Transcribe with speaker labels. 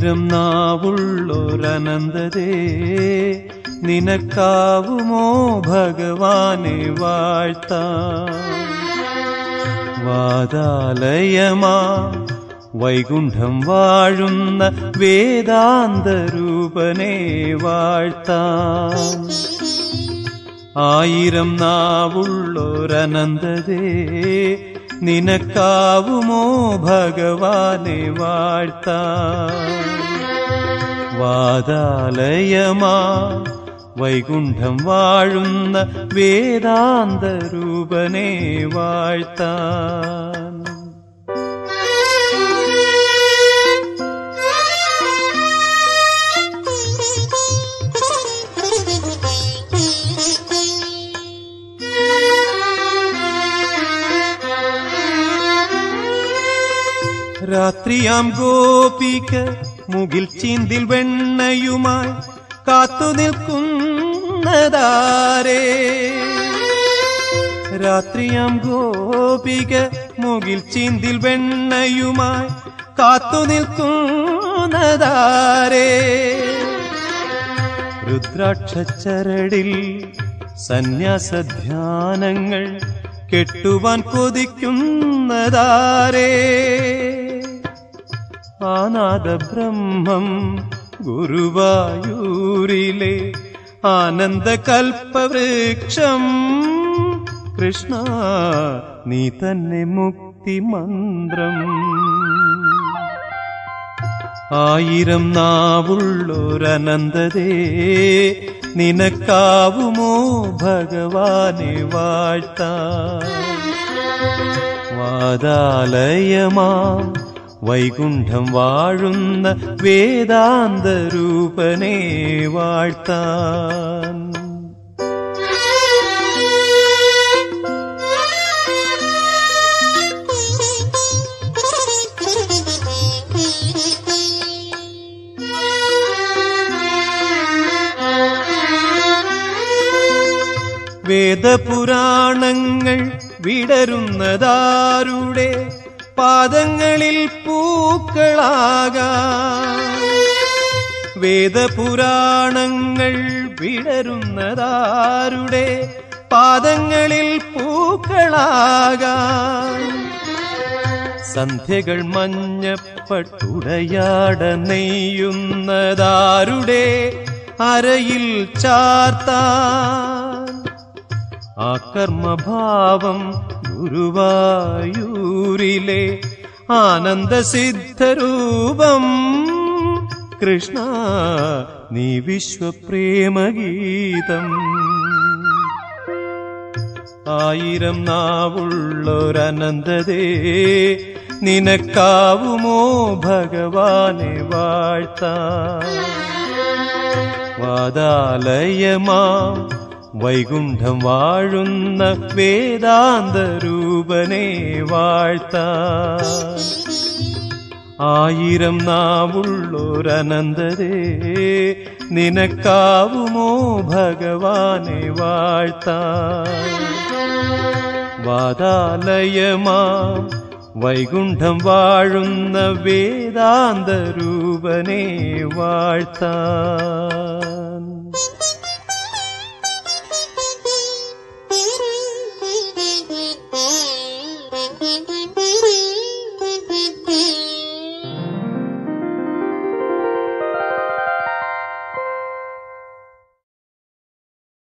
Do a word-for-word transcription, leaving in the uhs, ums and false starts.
Speaker 1: ആയിരം നാവുള്ളൊരനന്തതേ നിനക്കാവുമോ ഭഗവാനെ വാഴ്ത്താൻ. വാതാലയമാ വൈകുണ്ഠം വാഴുന്ന വേദാന്തരൂപനെ വാഴ്ത്താൻ. ആയിരം നാവുള്ളൊരനന്തതേ നിനക്കാവുമോ ഭഗവാനെ വാഴ്ത്താൻ. വാതാലയമാ വൈകുണ്ഠം വാഴുന്ന വേദാന്തരൂപനെ വാഴ്ത്താൻ. രാത്രിയാം ഗോപിക മുകിൽ ചീന്തിൽ വെണ്ണയുമായി കാത്തു നിൽക്കുന്നതാരേ. രാത്രിയാം ഗോപിക മുകിൽ ചീന്തിൽ വെണ്ണയുമായി കാത്തു നിൽക്കുന്നതാരേ. രുദ്രാക്ഷച്ചരടിൽ സന്യാസധ്യാനങ്ങൾ കെട്ടുവാൻ കൊതിക്കുന്നതാരേ. ആനാദബ്രഹ്മം ഗുരുവായൂരിലെ ആനന്ദകൽപ്പവൃക്ഷം. കൃഷ്ണ നീ തന്നെ മുക്തിമന്ത്രം. ആയിരം നാവുള്ളൊരനന്തതേ നിനക്കാവുമോ ഭഗവാനെ വാഴ്ത്താൻ. വാതാലയമാ വൈകുണ്ഠം വാഴുന്ന വേദാന്തരൂപനെ വാഴ്ത്താൻ. വേദപുരാണങ്ങൾ വിടരുന്നതാരുടെ പാദങ്ങളിൽ പൂക്കളാകാം. വേദപുരാണങ്ങൾ വിടരുന്നതാരുടെ പാദങ്ങളിൽ പൂക്കളാകാം. സന്ധ്യകൾ മഞ്ഞപ്പട്ടുടയാട നെയ്യുന്നതാരുടെ അരയിൽ ചാർത്താൻ. ആ കർമ്മഭാവം ഗുരുവായൂരിലെ ആനന്ദസിദ്ധരൂപം. കൃഷ്ണ നീ വിശ്വപ്രേമഗീതം. ആയിരം നാവുള്ളൊരനന്തതേ നിനക്കാവുമോ ഭഗവാനെ വാഴ്ത്താൻ. വാതാലയമാ വൈകുണ്ഠം വാഴുന്ന വേദാന്തരൂപനെ വാഴ്ത്താൻ. ആയിരം നാവുള്ളൊരനന്തതേ നിനക്കാവുമോ ഭഗവാനെ വാഴ്ത്താൻ. വാതാലയമാ വൈകുണ്ഠം വാഴുന്ന വേദാന്തരൂപനെ വാഴ്ത്താൻ.
Speaker 2: Thank you.